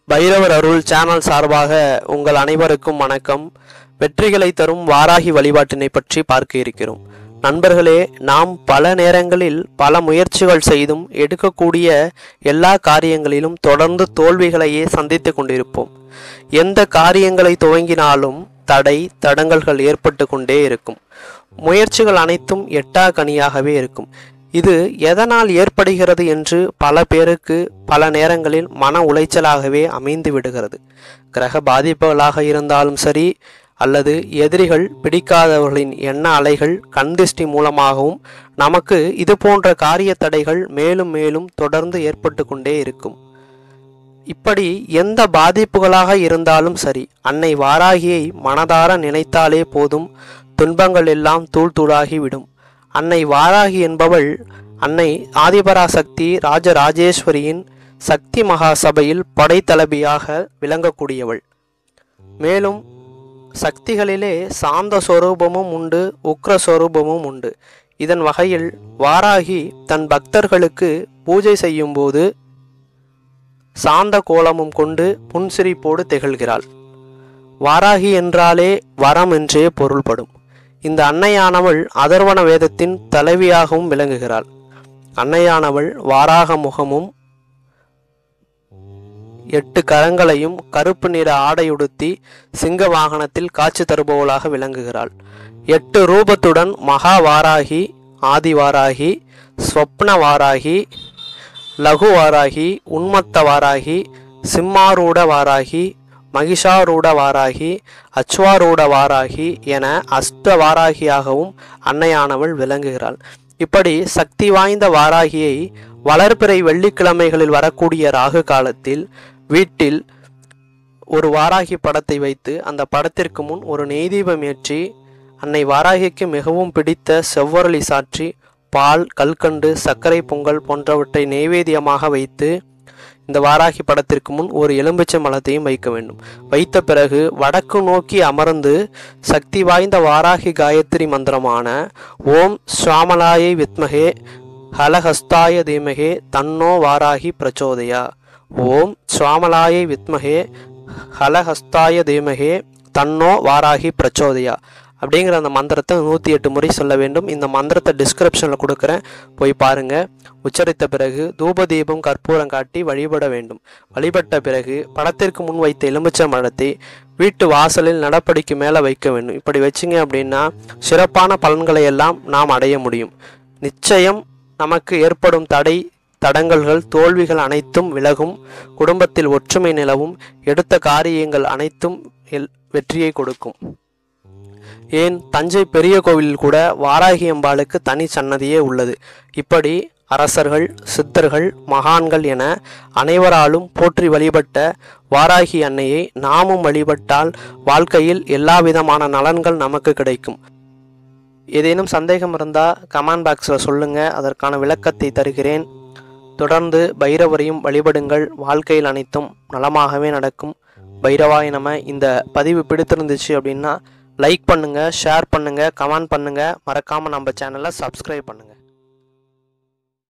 பைரவர் அருள் channel சார்பாக உங்கள் அனைவருக்கும் வணக்கம். வெற்றிகளை தரும் வாராகி வழிபாட்டினை பற்றி பார்க்க இருக்கிறோம். நண்பர்களே, நாம் பல நேரங்களில் பல முயற்சிகள் செய்தும் எடுக்கக்கூடிய எல்லா காரியங்களிலும் தொடர்ந்து தோல்விகளையே சந்தித்து கொண்டிருப்போம். எந்த காரியங்களை துவங்கினாலும் தடங்கல்கள் ஏற்பட்டு கொண்டே இருக்கும். முயற்சிகள் அனைத்தும் எட்டா கனியாகவே இருக்கும். இது எதனால் ஏற்படுகிறது என்று பல பேருக்கு பல நேரங்களில் மன உளைச்சலாகவே அமைந்து விடுகிறது. கிரக பாதிப்புகளாக இருந்தாலும் சரி, அல்லது எதிரிகள் பிடிக்காதவர்களின் எண்ண அலைகள் கண்திஷ்டி மூலமாகவும் நமக்கு இது போன்ற காரிய தடைகள் மேலும் மேலும் தொடர்ந்து ஏற்பட்டு கொண்டே இருக்கும். இப்படி எந்த பாதிப்புகளாக இருந்தாலும் சரி, அன்னை வாராகியை மனதார நினைத்தாலே போதும், துன்பங்கள் எல்லாம் தூள் தூளாகிவிடும். அன்னை வாராகி என்பவள் அன்னை ஆதிபராசக்தி ராஜராஜேஸ்வரியின் சக்தி மகாசபையில் படைத்தளபியாக விளங்கக்கூடியவள். மேலும் சக்திகளிலே சாந்த சொரூபமும் உண்டு, உக்ர சொரூபமும் உண்டு. இதன் வகையில் வாராகி தன் பக்தர்களுக்கு பூஜை செய்யும் போது சாந்த கோலமும் கொண்டு புன்சிரிப்போடு திகழ்கிறாள். வாராகி என்றாலே வரம் என்றே பொருள்படும். இந்த அன்னையானவள் அதர்வன வேதத்தின் தலைவியாகவும் விளங்குகிறாள். அன்னையானவள் வாராக முகமும் 8 கரங்களையும் கருப்பு நிற ஆடையுடுத்தி சிங்க வாகனத்தில் காட்சி தருபவளாக விளங்குகிறாள். 8 ரூபத்துடன் மகா வாராகி, ஆதி வாராகி, ஸ்வப்ன வாராகி, லகு வாராகி, உன்மத்த வாராகி, சிம்மாரூட வாராகி, மகிஷாரூட வாராகி, அச்வாரூட வாராகி என அஷ்ட வாராகியாகவும் அன்னையானவள் விளங்குகிறாள். இப்படி சக்தி வாய்ந்த வாராகியை வளர்பிறை வெள்ளிக்கிழமைகளில் வரக்கூடிய ராகு காலத்தில் வீட்டில் ஒரு வாராகி படத்தை வைத்து அந்த படத்திற்கு முன் ஒரு நெய்தீபம் ஏற்றி அன்னை வாராகிக்கு மிகவும் பிடித்த செவ்வரளி சாற்றி பால், கல்கண்டு, சர்க்கரை பொங்கல் போன்றவற்றை நெய்வேத்தியமாக வைத்து இந்த வாராகி படத்திற்கு முன் ஒரு எலும்பிச்சை மலத்தையும் வைக்க வேண்டும். வைத்த பிறகு வடக்கு நோக்கி அமர்ந்து சக்தி வாய்ந்த வாராகி காயத்ரி மந்திரமான ஓம் ஸ்வாமலாயை வித்மகே ஹலஹஸ்தாய தீமகே தன்னோ வாராகி பிரச்சோதயா, ஓம் ஸ்வாமலாயை வித்மகே ஹலஹஸ்தாய தீமகே தன்னோ வாராகி பிரச்சோதயா அப்படிங்கிற அந்த மந்திரத்தை 108 முறை சொல்ல வேண்டும். இந்த மந்திரத்தை டிஸ்கிரிப்ஷனில் கொடுக்குறேன், போய் பாருங்கள். உச்சரித்த பிறகு தூப தீபம் கற்பூரம் காட்டி வழிபட வேண்டும். வழிபட்ட பிறகு படத்திற்கு முன் வைத்த எலுமிச்சை மரத்தை வீட்டு வாசலில் நடப்படிக்கு மேலே வைக்க வேண்டும். இப்படி வச்சிங்க அப்படின்னா சிறப்பான பலன்களை எல்லாம் நாம் அடைய முடியும். நிச்சயம் நமக்கு ஏற்படும் தடங்கல்கள், தோல்விகள் அனைத்தும் விலகும். குடும்பத்தில் ஒற்றுமை நிலவும். எடுத்த காரியங்கள் அனைத்தும் வெற்றியை கொடுக்கும். ஏன் தஞ்சை பெரிய கோவிலில் கூட வாராகி அம்பாளுக்கு தனி சன்னதியே உள்ளது. இப்படி அரசர்கள், சித்தர்கள், மகான்கள் என அனைவராலும் போற்றி வழிபட்ட வாராகி அன்னையை நாமும் வழிபட்டால் வாழ்க்கையில் எல்லா விதமான நலன்கள் நமக்கு கிடைக்கும். ஏதேனும் சந்தேகம் இருந்தால் கமெண்ட் பாக்ஸில் சொல்லுங்கள், அதற்கான விளக்கத்தை தருகிறேன். தொடர்ந்து பைரவரையும் வழிபடுங்கள், வாழ்க்கையில் அனைத்தும் நலமாகவே நடக்கும். பைரவாய் நம. இந்த பதிவு பிடித்திருந்துச்சு அப்படின்னா லைக் பண்ணுங்கள், ஷேர் பண்ணுங்கள், கமெண்ட் பண்ணுங்கள். மறக்காமல் நம்ம சேனலை சப்ஸ்கிரைப் பண்ணுங்கள்.